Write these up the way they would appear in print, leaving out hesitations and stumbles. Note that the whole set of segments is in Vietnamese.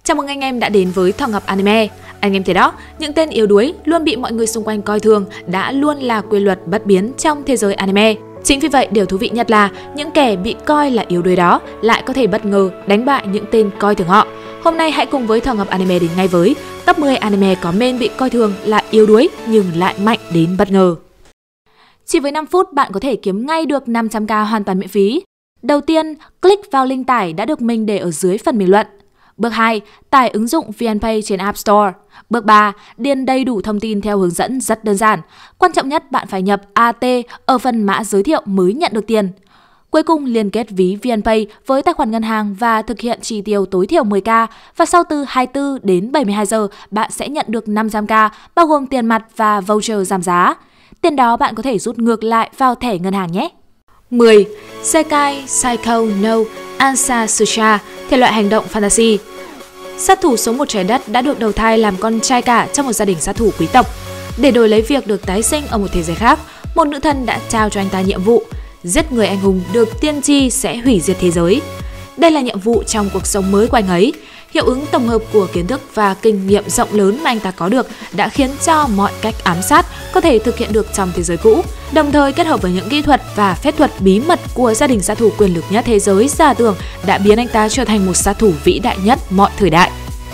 Chào mừng anh em đã đến với Thỏ Ngọc Anime. Anh em thấy đó, những tên yếu đuối luôn bị mọi người xung quanh coi thường đã luôn là quy luật bất biến trong thế giới anime. Chính vì vậy, điều thú vị nhất là những kẻ bị coi là yếu đuối đó lại có thể bất ngờ đánh bại những tên coi thường họ. Hôm nay hãy cùng với Thỏ Ngọc Anime đến ngay với top 10 anime có main bị coi thường là yếu đuối nhưng lại mạnh đến bất ngờ. Chỉ với 5 phút bạn có thể kiếm ngay được 500k hoàn toàn miễn phí. Đầu tiên, click vào link tải đã được mình để ở dưới phần bình luận. Bước 2, tải ứng dụng VNPay trên App Store. Bước 3, điền đầy đủ thông tin theo hướng dẫn rất đơn giản. Quan trọng nhất, bạn phải nhập AT ở phần mã giới thiệu mới nhận được tiền. Cuối cùng, liên kết ví VNPay với tài khoản ngân hàng và thực hiện chi tiêu tối thiểu 10k. Và sau từ 24 đến 72 giờ, bạn sẽ nhận được 500k, bao gồm tiền mặt và voucher giảm giá. Tiền đó bạn có thể rút ngược lại vào thẻ ngân hàng nhé. 10. Sekai Psycho no Ansatsucha, thể loại hành động fantasy. Sát thủ số 1 trái đất đã được đầu thai làm con trai cả trong một gia đình sát thủ quý tộc. Để đổi lấy việc được tái sinh ở một thế giới khác, một nữ thần đã trao cho anh ta nhiệm vụ giết người anh hùng được tiên tri sẽ hủy diệt thế giới. Đây là nhiệm vụ trong cuộc sống mới của anh ấy. Hiệu ứng tổng hợp của kiến thức và kinh nghiệm rộng lớn mà anh ta có được đã khiến cho mọi cách ám sát có thể thực hiện được trong thế giới cũ, đồng thời kết hợp với những kỹ thuật và phép thuật bí mật của gia đình sát thủ quyền lực nhất thế giới giả tưởng đã biến anh ta trở thành một sát thủ vĩ đại nhất mọi thời đại.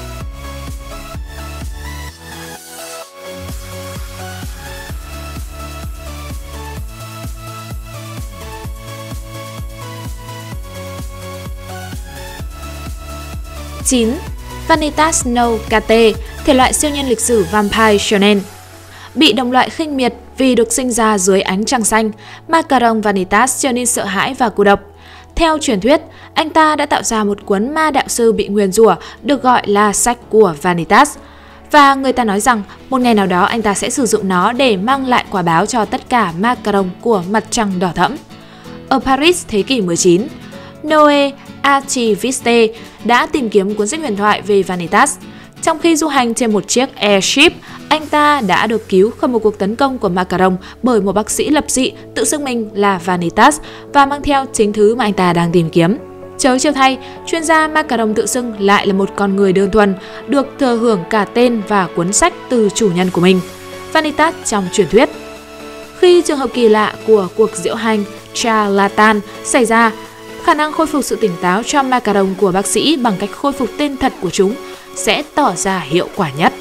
Chín. Vanitas no Kate, thể loại siêu nhân lịch sử Vampire Shonen. Bị đồng loại khinh miệt vì được sinh ra dưới ánh trăng xanh, Macaron Vanitas trở nên sợ hãi và cô độc. Theo truyền thuyết, anh ta đã tạo ra một cuốn ma đạo sư bị nguyền rủa được gọi là sách của Vanitas. Và người ta nói rằng một ngày nào đó anh ta sẽ sử dụng nó để mang lại quả báo cho tất cả Macaron của mặt trăng đỏ thẫm. Ở Paris thế kỷ 19, Noé Archiviste đã tìm kiếm cuốn sách huyền thoại về Vanitas. Trong khi du hành trên một chiếc airship, anh ta đã được cứu khỏi một cuộc tấn công của Macaron bởi một bác sĩ lập dị tự xưng mình là Vanitas và mang theo chính thứ mà anh ta đang tìm kiếm. Chớ trêu thay, chuyên gia Macaron tự xưng lại là một con người đơn thuần, được thừa hưởng cả tên và cuốn sách từ chủ nhân của mình, Vanitas trong truyền thuyết. Khi trường hợp kỳ lạ của cuộc diễu hành charlatan xảy ra, khả năng khôi phục sự tỉnh táo cho Macaron của bác sĩ bằng cách khôi phục tên thật của chúng sẽ tỏ ra hiệu quả nhất.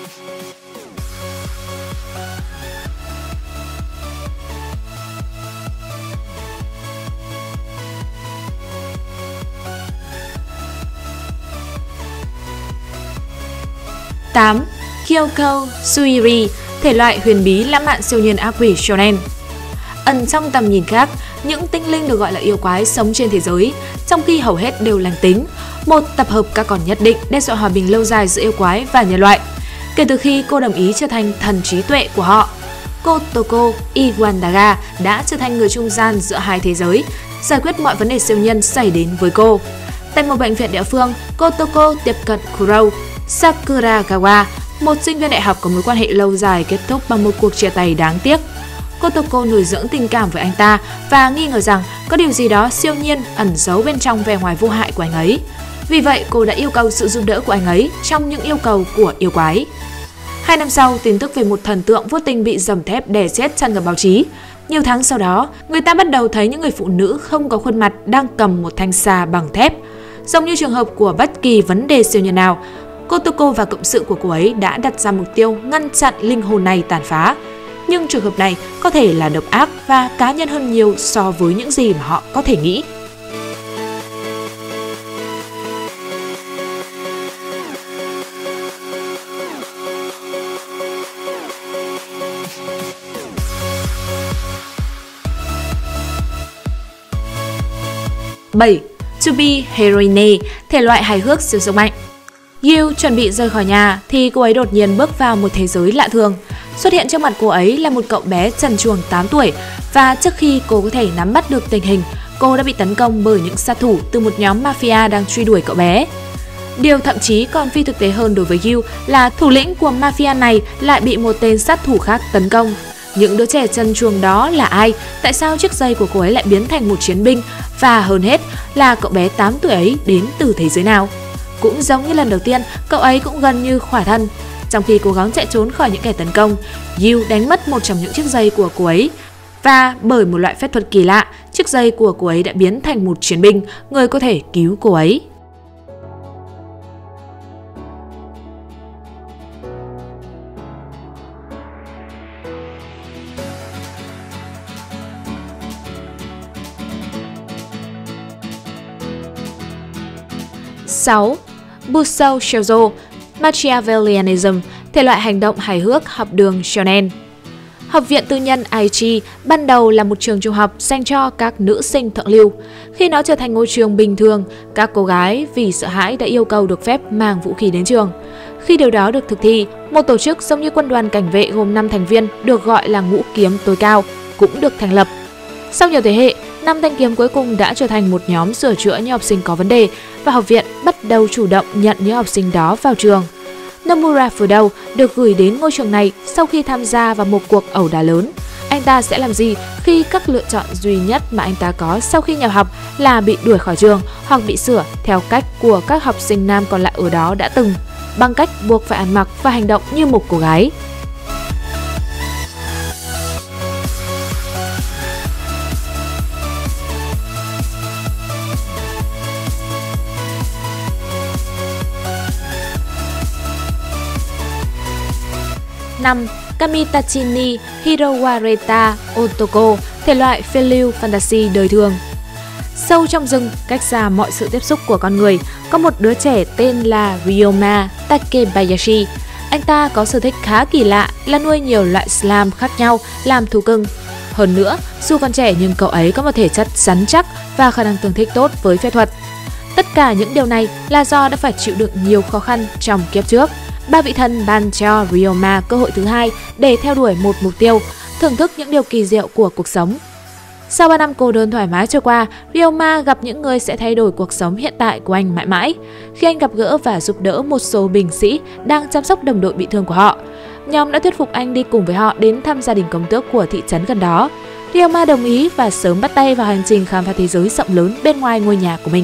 Tám. Kyoko Suiri, thể loại huyền bí lãng mạn siêu nhân ác quỷ shonen. Ẩn trong tầm nhìn khác, những tinh linh được gọi là yêu quái sống trên thế giới, trong khi hầu hết đều lành tính, một tập hợp các con nhất định đe dọa hòa bình lâu dài giữa yêu quái và nhân loại. Kể từ khi cô đồng ý trở thành thần trí tuệ của họ, Kotoko Iwandaga đã trở thành người trung gian giữa hai thế giới, giải quyết mọi vấn đề siêu nhân xảy đến với cô. Tại một bệnh viện địa phương, Kotoko tiếp cận Kuro Sakuragawa, một sinh viên đại học có mối quan hệ lâu dài kết thúc bằng một cuộc chia tay đáng tiếc. Kotoko nuôi dưỡng tình cảm với anh ta và nghi ngờ rằng có điều gì đó siêu nhiên ẩn giấu bên trong vẻ ngoài vô hại của anh ấy. Vì vậy, cô đã yêu cầu sự giúp đỡ của anh ấy trong những yêu cầu của yêu quái. 2 năm sau, tin tức về một thần tượng vô tình bị dầm thép đè chết tràn ngập báo chí. Nhiều tháng sau đó, người ta bắt đầu thấy những người phụ nữ không có khuôn mặt đang cầm một thanh xà bằng thép. Giống như trường hợp của bất kỳ vấn đề siêu nhân nào, Kotoko và cộng sự của cô ấy đã đặt ra mục tiêu ngăn chặn linh hồn này tàn phá. Nhưng trường hợp này có thể là độc ác và cá nhân hơn nhiều so với những gì mà họ có thể nghĩ. Bảy. To be Heroine, thể loại hài hước siêu sức mạnh. Yu chuẩn bị rời khỏi nhà thì cô ấy đột nhiên bước vào một thế giới lạ thường. Xuất hiện trước mặt cô ấy là một cậu bé trần truồng 8 tuổi và trước khi cô có thể nắm bắt được tình hình, cô đã bị tấn công bởi những sát thủ từ một nhóm mafia đang truy đuổi cậu bé. Điều thậm chí còn phi thực tế hơn đối với Yu là thủ lĩnh của mafia này lại bị một tên sát thủ khác tấn công. Những đứa trẻ trần truồng đó là ai? Tại sao chiếc giày của cô ấy lại biến thành một chiến binh? Và hơn hết là cậu bé 8 tuổi ấy đến từ thế giới nào? Cũng giống như lần đầu tiên, cậu ấy cũng gần như khỏa thân. Trong khi cố gắng chạy trốn khỏi những kẻ tấn công, Yu đánh mất một trong những chiếc giày của cô ấy. Và bởi một loại phép thuật kỳ lạ, chiếc giày của cô ấy đã biến thành một chiến binh, người có thể cứu cô ấy. Sáu. Busou Shoujo, Machiavellianism, thể loại hành động hài hước học đường shonen. Học viện tư nhân Aichi ban đầu là một trường trung học dành cho các nữ sinh thượng lưu. Khi nó trở thành ngôi trường bình thường, các cô gái vì sợ hãi đã yêu cầu được phép mang vũ khí đến trường. Khi điều đó được thực thi, một tổ chức giống như quân đoàn cảnh vệ gồm 5 thành viên được gọi là ngũ kiếm tối cao cũng được thành lập. Sau nhiều thế hệ, 5 thanh kiếm cuối cùng đã trở thành một nhóm sửa chữa những học sinh có vấn đề và học viện bắt đầu chủ động nhận những học sinh đó vào trường. Nomura Fudo được gửi đến ngôi trường này sau khi tham gia vào một cuộc ẩu đả lớn. Anh ta sẽ làm gì khi các lựa chọn duy nhất mà anh ta có sau khi nhập học là bị đuổi khỏi trường hoặc bị sửa theo cách của các học sinh nam còn lại ở đó đã từng, bằng cách buộc phải ăn mặc và hành động như một cô gái. Năm. Kamitachi ni Hirowareta Otoko, thể loại phiêu lưu fantasy đời thường. Sâu trong rừng, cách xa mọi sự tiếp xúc của con người, có một đứa trẻ tên là Ryoma Takebayashi. Anh ta có sở thích khá kỳ lạ là nuôi nhiều loại slime khác nhau làm thú cưng. Hơn nữa, dù còn trẻ nhưng cậu ấy có một thể chất rắn chắc và khả năng tương thích tốt với phép thuật. Tất cả những điều này là do đã phải chịu đựng nhiều khó khăn trong kiếp trước. Ba vị thần ban cho Ryoma cơ hội thứ hai để theo đuổi một mục tiêu, thưởng thức những điều kỳ diệu của cuộc sống. Sau 3 năm cô đơn thoải mái trôi qua, Ryoma gặp những người sẽ thay đổi cuộc sống hiện tại của anh mãi mãi. Khi anh gặp gỡ và giúp đỡ một số binh sĩ đang chăm sóc đồng đội bị thương của họ, nhóm đã thuyết phục anh đi cùng với họ đến thăm gia đình công tước của thị trấn gần đó. Ryoma đồng ý và sớm bắt tay vào hành trình khám phá thế giới rộng lớn bên ngoài ngôi nhà của mình.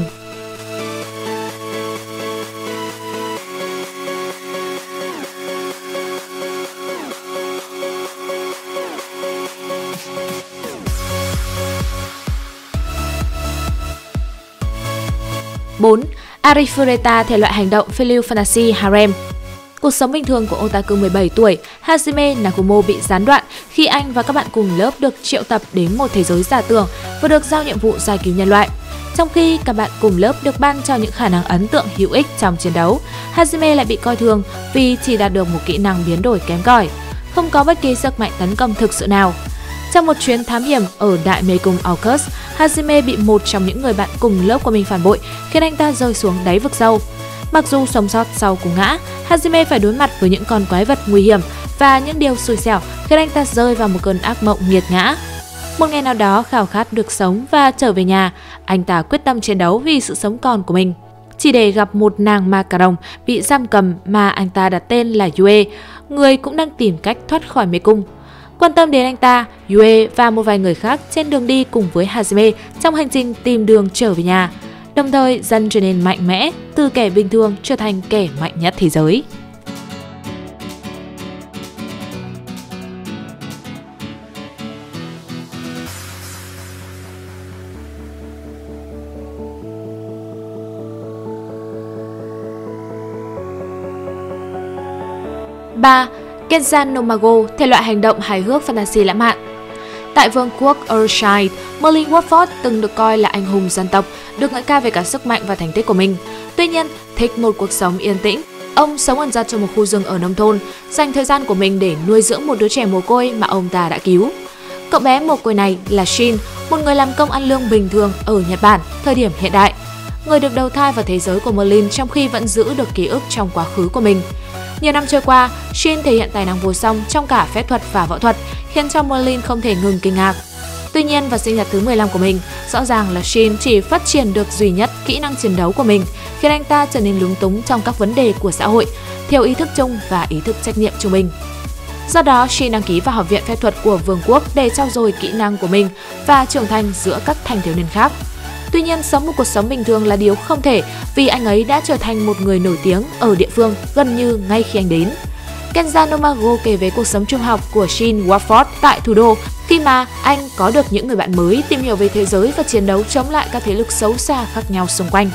Bốn. Arifureta, thể loại hành động phiêu lưu fantasy harem. Cuộc sống bình thường của otaku 17 tuổi Hajime Nagumo bị gián đoạn khi anh và các bạn cùng lớp được triệu tập đến một thế giới giả tưởng và được giao nhiệm vụ giải cứu nhân loại. Trong khi các bạn cùng lớp được ban cho những khả năng ấn tượng hữu ích trong chiến đấu, Hajime lại bị coi thường vì chỉ đạt được một kỹ năng biến đổi kém cỏi, không có bất kỳ sức mạnh tấn công thực sự nào. Trong một chuyến thám hiểm ở Đại Mê Cung Orcus, Hajime bị một trong những người bạn cùng lớp của mình phản bội, khiến anh ta rơi xuống đáy vực sâu. Mặc dù sống sót sau cú ngã, Hajime phải đối mặt với những con quái vật nguy hiểm và những điều xui xẻo khiến anh ta rơi vào một cơn ác mộng nghiệt ngã. Một ngày nào đó khao khát được sống và trở về nhà, anh ta quyết tâm chiến đấu vì sự sống còn của mình. Chỉ để gặp một nàng ma cà rồng bị giam cầm mà anh ta đặt tên là Yue, người cũng đang tìm cách thoát khỏi mê cung. Quan tâm đến anh ta, Yue và một vài người khác trên đường đi cùng với Hajime trong hành trình tìm đường trở về nhà, đồng thời dần trở nên mạnh mẽ, từ kẻ bình thường trở thành kẻ mạnh nhất thế giới. Ba. Kensan no Mago, thể loại hành động hài hước fantasy lãng mạn. Tại vương quốc Earthshine, Merlin Watford từng được coi là anh hùng dân tộc, được ngợi ca về cả sức mạnh và thành tích của mình. Tuy nhiên, thích một cuộc sống yên tĩnh, ông sống ẩn dật trong một khu rừng ở nông thôn, dành thời gian của mình để nuôi dưỡng một đứa trẻ mồ côi mà ông ta đã cứu. Cậu bé mồ côi này là Shin, một người làm công ăn lương bình thường ở Nhật Bản thời điểm hiện đại. Người được đầu thai vào thế giới của Merlin trong khi vẫn giữ được ký ức trong quá khứ của mình. Nhiều năm trôi qua, Shin thể hiện tài năng vô song trong cả phép thuật và võ thuật, khiến cho Merlin không thể ngừng kinh ngạc. Tuy nhiên, vào sinh nhật thứ 15 của mình, rõ ràng là Shin chỉ phát triển được duy nhất kỹ năng chiến đấu của mình, khiến anh ta trở nên lúng túng trong các vấn đề của xã hội, thiếu ý thức chung và ý thức trách nhiệm trung bình. Do đó, Shin đăng ký vào học viện phép thuật của vương quốc để trau dồi kỹ năng của mình và trưởng thành giữa các thanh thiếu niên khác. Tuy nhiên, sống một cuộc sống bình thường là điều không thể vì anh ấy đã trở thành một người nổi tiếng ở địa phương gần như ngay khi anh đến. Kenza Nomago kể về cuộc sống trung học của Shin Watford tại thủ đô khi mà anh có được những người bạn mới, tìm hiểu về thế giới và chiến đấu chống lại các thế lực xấu xa khác nhau xung quanh.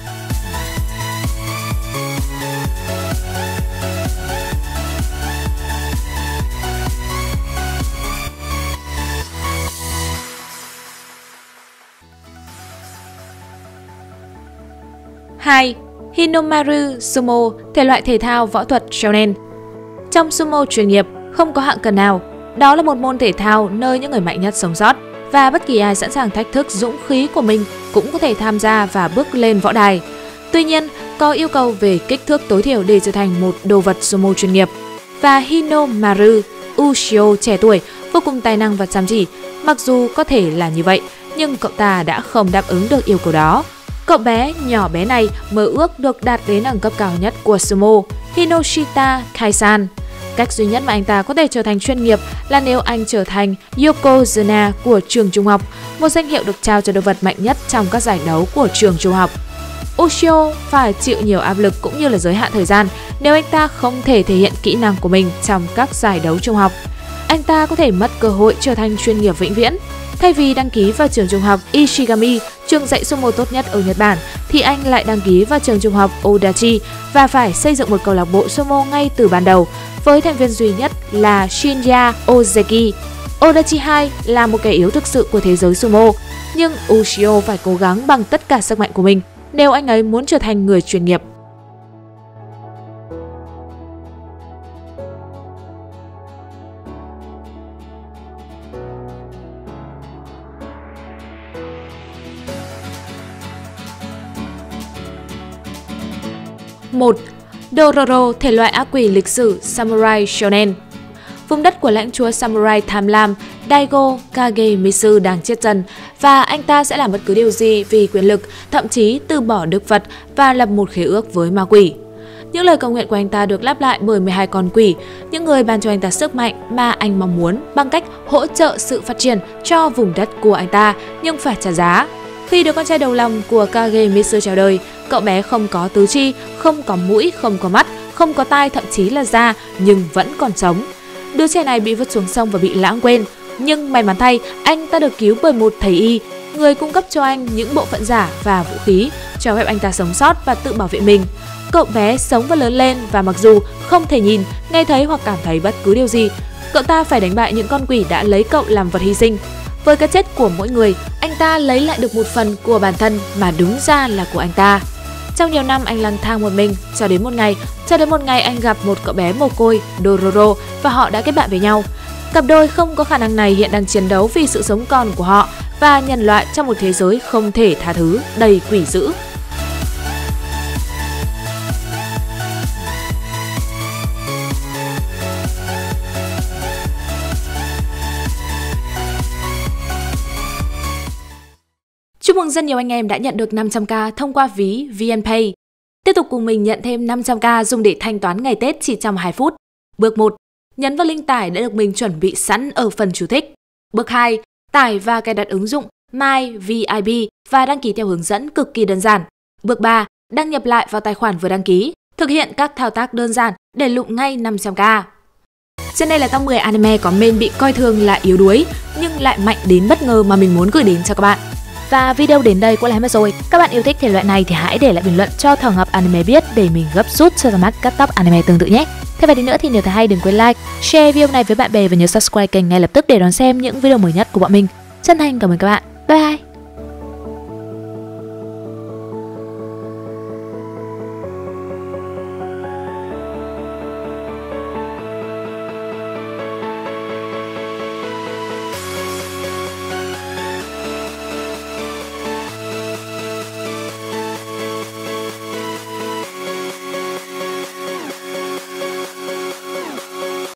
Hai, Hinomaru Sumo, thể loại thể thao võ thuật shonen. Trong sumo chuyên nghiệp, không có hạng cân nào. Đó là một môn thể thao nơi những người mạnh nhất sống sót và bất kỳ ai sẵn sàng thách thức dũng khí của mình cũng có thể tham gia và bước lên võ đài. Tuy nhiên, có yêu cầu về kích thước tối thiểu để trở thành một đồ vật sumo chuyên nghiệp. Và Hinomaru Ushio trẻ tuổi, vô cùng tài năng và chăm chỉ. Mặc dù có thể là như vậy, nhưng cậu ta đã không đáp ứng được yêu cầu đó. Cậu bé nhỏ bé này mơ ước được đạt đến đẳng cấp cao nhất của sumo, Hinoshita Kaisan. Cách duy nhất mà anh ta có thể trở thành chuyên nghiệp là nếu anh trở thành Yokozuna của trường trung học, một danh hiệu được trao cho đồ vật mạnh nhất trong các giải đấu của trường trung học. Ushio phải chịu nhiều áp lực cũng như là giới hạn thời gian nếu anh ta không thể thể hiện kỹ năng của mình trong các giải đấu trung học. Anh ta có thể mất cơ hội trở thành chuyên nghiệp vĩnh viễn. Thay vì đăng ký vào trường trung học Ishigami, trường dạy sumo tốt nhất ở Nhật Bản, thì anh lại đăng ký vào trường trung học Odachi và phải xây dựng một câu lạc bộ sumo ngay từ ban đầu, với thành viên duy nhất là Shinya Ozeki. Odachi 2 là một kẻ yếu thực sự của thế giới sumo, nhưng Ushio phải cố gắng bằng tất cả sức mạnh của mình nếu anh ấy muốn trở thành người chuyên nghiệp. Một, Dororo, thể loại ác quỷ lịch sử Samurai Shonen. Vùng đất của lãnh chúa Samurai tham lam Daigo Kagemitsu đang chết dần và anh ta sẽ làm bất cứ điều gì vì quyền lực, thậm chí từ bỏ Đức Phật và lập một khế ước với ma quỷ. Những lời cầu nguyện của anh ta được lặp lại bởi 12 con quỷ, những người ban cho anh ta sức mạnh mà anh mong muốn bằng cách hỗ trợ sự phát triển cho vùng đất của anh ta nhưng phải trả giá. Khi đứa con trai đầu lòng của Kagemitsu chào đời, cậu bé không có tứ chi, không có mũi, không có mắt, không có tai, thậm chí là da, nhưng vẫn còn sống. Đứa trẻ này bị vứt xuống sông và bị lãng quên, nhưng may mắn thay, anh ta được cứu bởi một thầy y, người cung cấp cho anh những bộ phận giả và vũ khí, cho phép anh ta sống sót và tự bảo vệ mình. Cậu bé sống và lớn lên và mặc dù không thể nhìn, nghe thấy hoặc cảm thấy bất cứ điều gì, cậu ta phải đánh bại những con quỷ đã lấy cậu làm vật hy sinh. Với cái chết của mỗi người, anh ta lấy lại được một phần của bản thân mà đúng ra là của anh ta. Trong nhiều năm anh lang thang một mình cho đến một ngày anh gặp một cậu bé mồ côi, Dororo, và họ đã kết bạn với nhau. Cặp đôi không có khả năng này hiện đang chiến đấu vì sự sống còn của họ và nhân loại trong một thế giới không thể tha thứ, đầy quỷ dữ. Chúc mừng rất nhiều anh em đã nhận được 500k thông qua ví VNPay. Tiếp tục cùng mình nhận thêm 500k dùng để thanh toán ngày Tết chỉ trong 2 phút. Bước 1. Nhấn vào link tải đã được mình chuẩn bị sẵn ở phần chú thích. Bước 2. Tải và cài đặt ứng dụng MyVIP và đăng ký theo hướng dẫn cực kỳ đơn giản. Bước 3. Đăng nhập lại vào tài khoản vừa đăng ký. Thực hiện các thao tác đơn giản để lụm ngay 500k. Trên đây là top 10 anime có main bị coi thường là yếu đuối nhưng lại mạnh đến bất ngờ mà mình muốn gửi đến cho các bạn. Và video đến đây cũng là hết rồi. Các bạn yêu thích thể loại này thì hãy để lại bình luận cho Thỏ Ngọc Anime biết để mình gấp rút cho ra mắt các top anime tương tự nhé. Thế và đi nữa thì nếu thấy hay đừng quên like, share video này với bạn bè và nhớ subscribe kênh ngay lập tức để đón xem những video mới nhất của bọn mình. Chân thành cảm ơn các bạn. Bye bye.